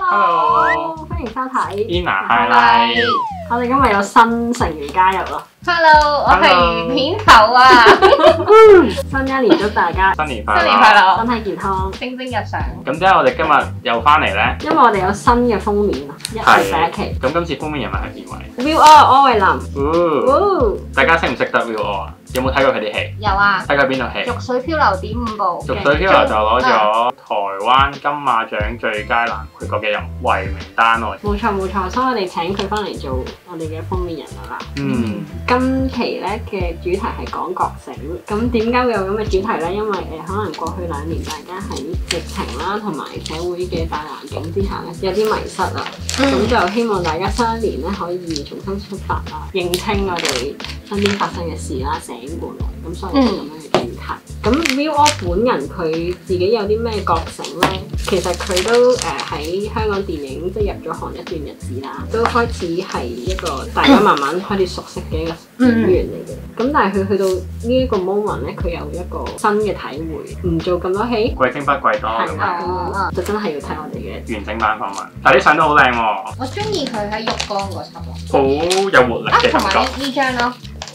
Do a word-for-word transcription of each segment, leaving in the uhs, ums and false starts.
Hello， 歡迎收睇 Ina Highlight。 我哋今日有新成員加入咯。 Hello， 我係魚片頭啊！ 新一年祝大家新年快樂， 新年快樂， 身體健康， 蒸蒸日上。 咁點解我哋今日又翻嚟咧？ 因為我哋有新嘅封面啊，一係第一期。 咁今次封面人物係邊位 Will All 柯煒林。 哦， 哦， 大家識唔識得 Will All 啊？有冇睇過佢啲戲？ 有啊， 睇過邊套戲？ 濁水漂流點五部。 濁水漂流就攞咗台灣金馬獎最佳男配角嘅入圍名單喎。 冇錯冇錯，所以我哋請佢翻嚟做我哋嘅封面人物啦。 嗯。 今期咧嘅主題係講覺醒，咁點解會有咁嘅主題咧？因為誒、呃、可能過去兩年大家喺疫情啦同埋社會嘅大環境之下咧，有啲迷失啊，咁、嗯、就希望大家新一年咧可以重新出發啦，認清我哋身邊發生嘅事啦，醒過來，咁所以係咁樣嘅主題。咁 Will All 本人佢自己有啲咩覺醒咧？其實佢都誒喺、呃、香港電影即係入咗行一段日子啦，都開始係一個大家慢慢開始熟悉嘅一個演員嚟嘅。咁、嗯、但係佢去到呢一個 moment 咧，佢有一個新嘅體會，唔做咁多戲， 貴精不貴多咁樣，就真係要睇我哋嘅完整版訪問。但係啲相都好靚喎。 我中意佢喺浴缸嗰輯咯， 好有活力嘅感覺。 同埋呢張咯，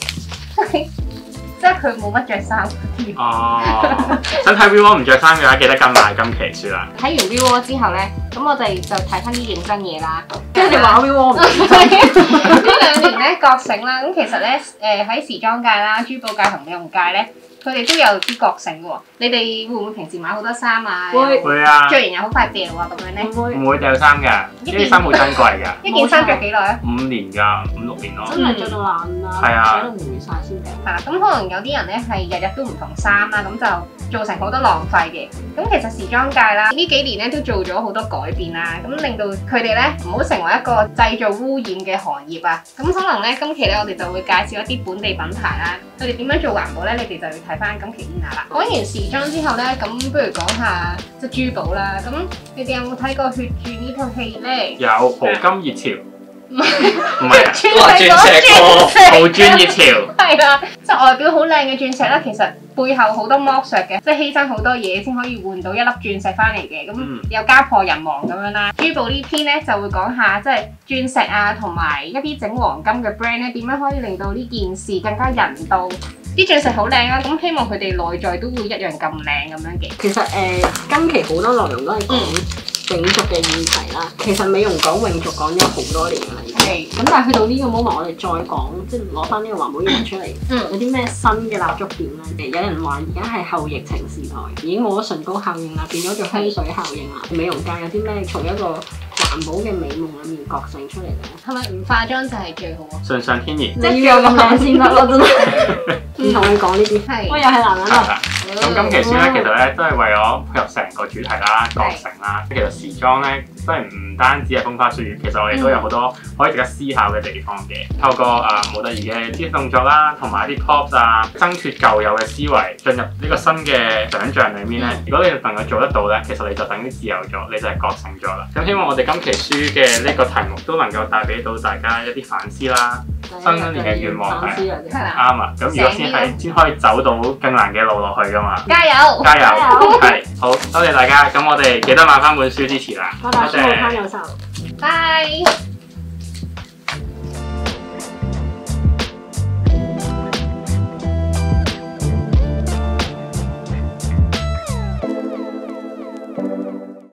即係佢冇乜着衫。 哦，想睇 Will All 唔着衫嘅話，記得跟埋今期書啦。 睇完 Will All 之後咧，咁我哋就睇翻啲認真嘢啦。 跟住話 Will All 唔呢兩年咧覺醒啦，咁其實咧誒喺時裝界啦、珠寶界同美容界咧，佢哋都有啲覺醒嘅喎。你哋會唔會平時買好多衫啊？ 會會啊！ 著完又好快掉啊咁樣咧？ 唔會唔會掉衫㗎，呢啲衫好珍貴㗎。 一件衫着幾耐啊？ 五年㗎，五六年咯。 真係着到爛啦， 係啊， 著到霉晒先掉。 係啦，咁可能有啲人咧係日日都唔同衫啦，咁就造成好多浪費嘅。咁其實時裝界啦，呢幾年咧都做咗好多改變啦，咁令到佢哋咧唔好成為一個製造污染嘅行業啊。咁可能咧今期咧我哋就會介紹一啲本地品牌啦，佢哋點樣做環保咧？你哋就要睇翻今期 Ina 啦。講完時裝之後咧，咁不如講下即係珠寶啦。咁你哋有冇睇過《血鑽》呢套戲咧？ 有淘金熱潮。 唔係唔係啊！ 鑽石嗰鑽淘鑽熱潮。 係啦，即係外表好靚嘅鑽石啦，其實背後好多剝削嘅，即係犧牲好多嘢先可以換到一粒鑽石翻嚟嘅，咁又家破人亡咁樣啦。珠寶呢篇咧就會講下即係鑽石啊，同埋一啲整黃金嘅 brand 咧，點樣可以令到呢件事更加人道。啲鑽石好靚啊，咁希望佢哋內在都會一樣咁靚咁樣嘅。 其實誒、呃，今期好多內容都係講整族嘅議題啦。其實美容講永續講咗好多年啦，已經。咁但係去到呢個 moment，我哋再講，即係攞翻呢個環保嘢出嚟，嗯、有啲咩新嘅立足點咧？有人話而家係後疫情時代，已經冇咗唇膏效應啦，變咗做香水效應啦。美容界有啲咩從一個環保嘅美夢裡面覺醒出嚟咧？ 係咪唔化妝就係最好啊？ 順上天然。 你要有咁靚先得咯，真係。唔同你講呢啲， 係我又係男人啦。 咁今期書咧，其實咧都係為咗配合成個主題啦、覺醒啦。其實時裝咧都係唔單止係風花雪月，其實我哋都有好多可以值得思考嘅地方嘅。透過誒模特兒嘅肢體動作啦，同埋一啲 props 啊，掙脫舊有嘅思維，進入呢個新嘅想像裡面咧。嗯、如果你能夠做得到咧，其實你就等於自由咗，你就係覺醒咗啦。咁希望我哋今期書嘅呢個題目都能夠帶俾到大家一啲反思啦。新一年嘅願望係啱啊！咁如果先係先可以走到更難嘅路落去噶嘛， 加油！ 加油！係好多謝大家，咁我哋記得買翻本書支持啦， 多謝。多謝。 拜。